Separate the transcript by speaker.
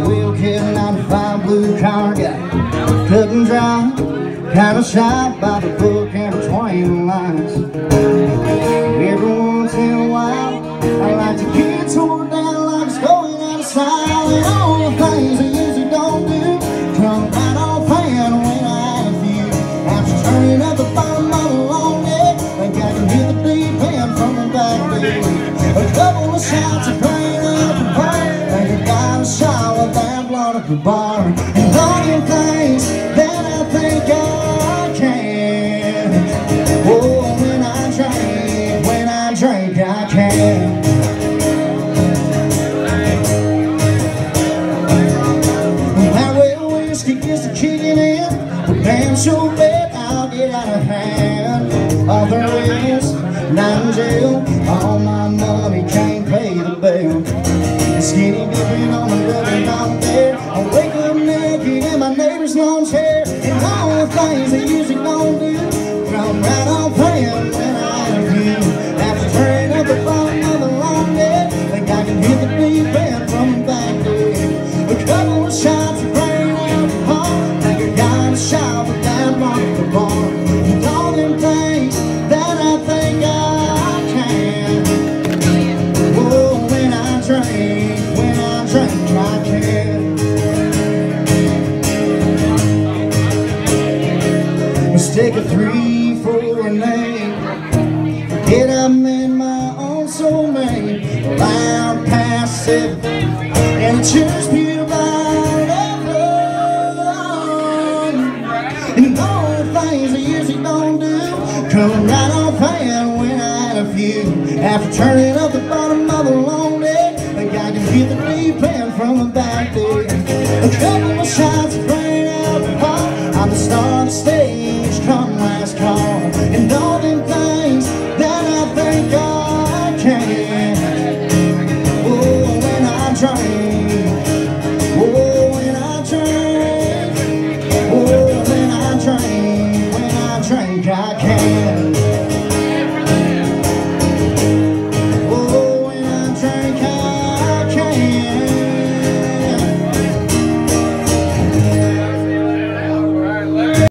Speaker 1: wheel kid, 95 blue car guy, cut and dry, kind of shy by the book and between the lines. Every once in a while, I like to get tore down like it's going out of style. And all the things I usually don't do come right off hand when I had a few. After turning up the bottom of the long neck, think I can hit the deep end from the back there. A couple of shots of pain up the bar, think I got a shot with that blood up the bar. And all the things that I think I can. Oh, when I drink, I can. That red whiskey gets the kicking in, but damn sure bet I'll get out of hand. All there is, not in jail, all my money can't pay the bill. Skinny dipping on the double down there, I wake up naked in my neighbor's lawn chair. And all the things they usually don't do come right off hand when I had a view. After turning up the bottom of the long neck, think I can hit the deep end from the back there. A couple of shots of rain out the heart, think I got a shot with that mark at the bar. And all them things that I think I can. Oh, when I drink, I can. Mistake a 3 for an 8. Forget I'm in my own soulmate. Loud, passive, and choose beauty by everyone. And all the things I usually don't do come right off hand when I had a few. After turning up the bottom of the long neck, think I can hit the deep end from the back there. A couple of shots of rain out the pot, I'm the star of the stage, come last call. And all them things that I think I can. Oh, when I drink, oh, when I drink, oh, when I drink, I can.